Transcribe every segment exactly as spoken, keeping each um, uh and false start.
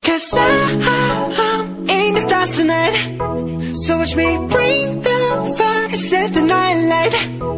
Cause I, I'm in the stars tonight. So watch me bring the fire, set the night light.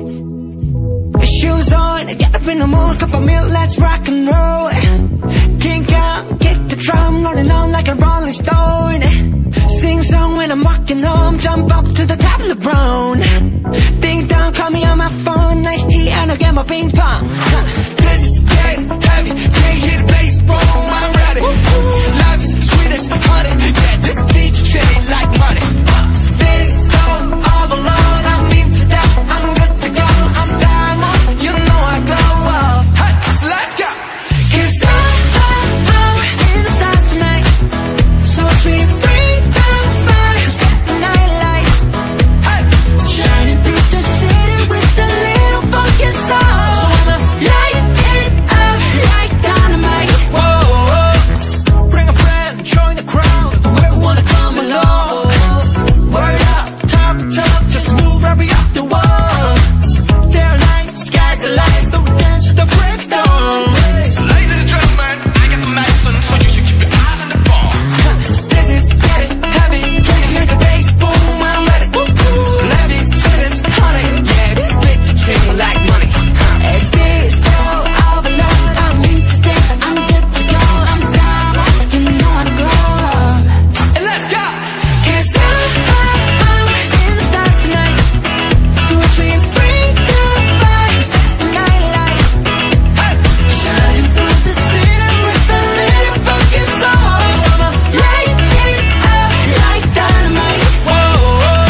Shoes on, get up in the morning, cup of milk, let's rock and roll. Kink out, kick the drum, rolling on like a rolling stone. Sing song when I'm walking home, jump up to the top of the brown. Ding dong, call me on my phone, nice tea and I'll get my ping pong. This is getting heavy, can't hear the bass, boom, I'm ready. Life is sweet as honey, yeah, this beat you treat it like money. This is all alone, I'm into that, I'm good to go, I'm diamond, you know I glow up. Hey, so let's go. Cause I, I, I'm in the stars tonight. So watch me bring the fire, set the night light. Hey, shining through the city with a little funky soul. So I'ma light it up like dynamite. Whoa, whoa. Bring a friend, join the crowd, whoever wanna come along. Word up, talk, talk, just move right up the wall. They're like, sky's the light, so we dance to the breakdown. Ladies and gentlemen, I got the medicine, so you should keep your eyes on the ball. This is getting heavy, can you hear the bass, boom, I'm ready. Life is sweet as honey, yeah, this bitch you treat me like money. And this all overload, I'm into that, I'm good to go, I'm down, you know I glow. And let's go! Cause I, I, I'm in the stars tonight. So watch me bring the fire, set the night light. Hey, shining through the city with a little funky soul. So I'ma light it up like dynamite. Whoa, whoa.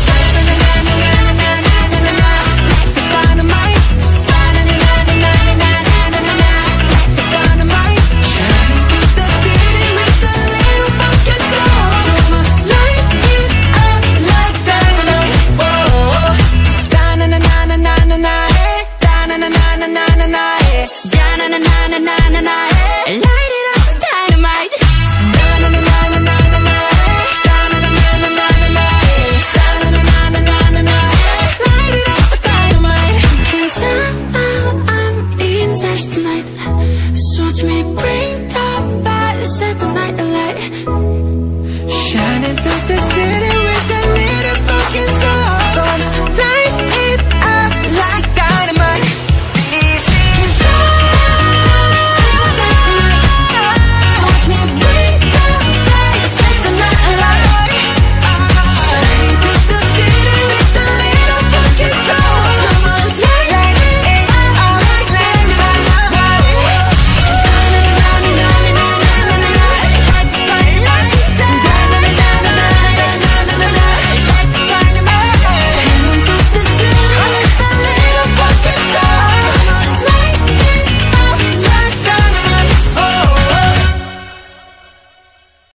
Na-na-na-na-na-na-na-na-na-na. Life is dynamite. Na-na-na-na-na-na-na-na-na-na. Life is dynamite. Shining through the city with a little funky soul. So I'ma light it up like dynamite. Whoa, da-na-na-na-na-na-na-na, eh. Da-na-na-na-na-na-na-na, eh. Da-na-na-na-na-na-na, eh. Light it up, dynamite. Da-na-na-na-na-na-na, eh. Da-na-na-na-na-na-na, eh. Da-na-na-na-na-na-na, eh. Light it up, dynamite. Cause I'm, I'm in stars tonight. So watch me bring the